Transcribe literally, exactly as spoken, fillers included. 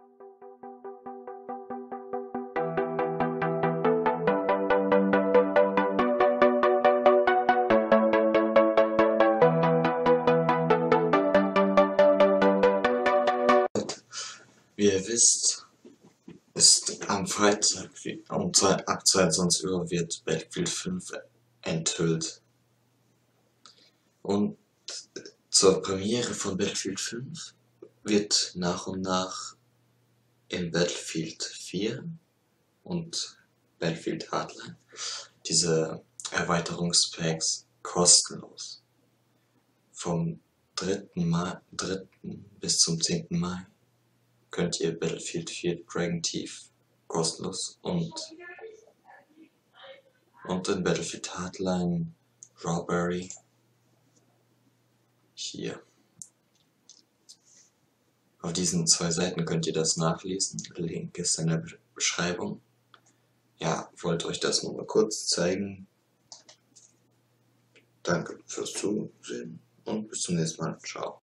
Wie ihr wisst, ist am Freitag um ab zweiundzwanzig Uhr wird Battlefield fünf enthüllt. Und zur Premiere von Battlefield fünf wird nach und nach in Battlefield vier und Battlefield Hardline diese Erweiterungspacks kostenlos. Vom dritten Mai, dritten bis zum zehnten Mai könnt ihr Battlefield vier Dragon Thief kostenlos und, und in Battlefield Hardline Robbery hier. Auf diesen zwei Seiten könnt ihr das nachlesen. Der Link ist in der Beschreibung. Ja, wollte euch das nur mal kurz zeigen. Danke fürs Zusehen und bis zum nächsten Mal. Ciao.